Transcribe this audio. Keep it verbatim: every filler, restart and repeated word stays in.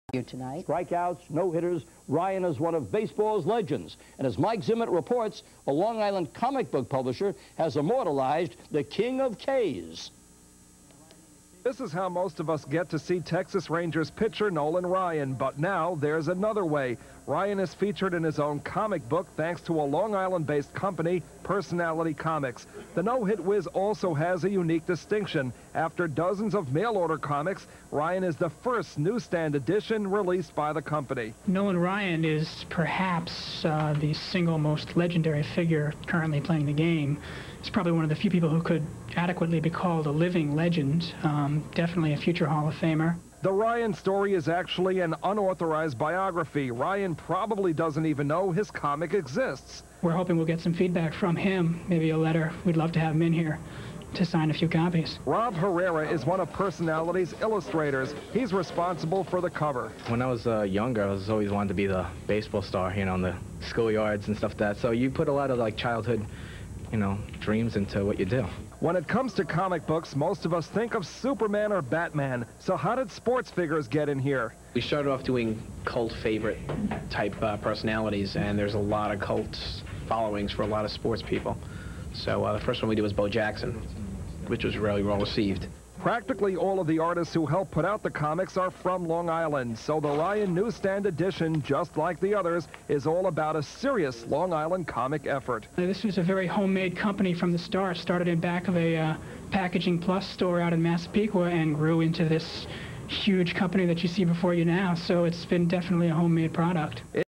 Here tonight. Strikeouts, no-hitters, Ryan is one of baseball's legends. And as Mike Zimmett reports, a Long Island comic book publisher has immortalized the King of K's. This is how most of us get to see Texas Rangers pitcher Nolan Ryan, but now there's another way. Ryan is featured in his own comic book thanks to a Long Island-based company, Personality Comics. The no-hit whiz also has a unique distinction. After dozens of mail-order comics, Ryan is the first newsstand edition released by the company. Nolan Ryan is perhaps uh, the single most legendary figure currently playing the game. He's probably one of the few people who could adequately be called a living legend, um, definitely a future Hall of Famer. The Ryan story is actually an unauthorized biography. Ryan probably doesn't even know his comic exists. We're hoping we'll get some feedback from him, maybe a letter. We'd love to have him in here to sign a few copies. Rob Herrera is one of Personality's illustrators. He's responsible for the cover. When I was uh, younger, I was always wanted to be the baseball star, you know, on the schoolyards and stuff like that. So you put a lot of like childhood, you know, dreams into what you do. When it comes to comic books, most of us think of Superman or Batman. So how did sports figures get in here? We started off doing cult favorite type uh, personalities, and there's a lot of cult followings for a lot of sports people. So uh, the first one we did was Bo Jackson, which was really well received. Practically all of the artists who helped put out the comics are from Long Island, so the Ryan Newsstand edition, just like the others, is all about a serious Long Island comic effort. This was a very homemade company from the start. Started in back of a uh, Packaging Plus store out in Massapequa and grew into this huge company that you see before you now, so it's been definitely a homemade product.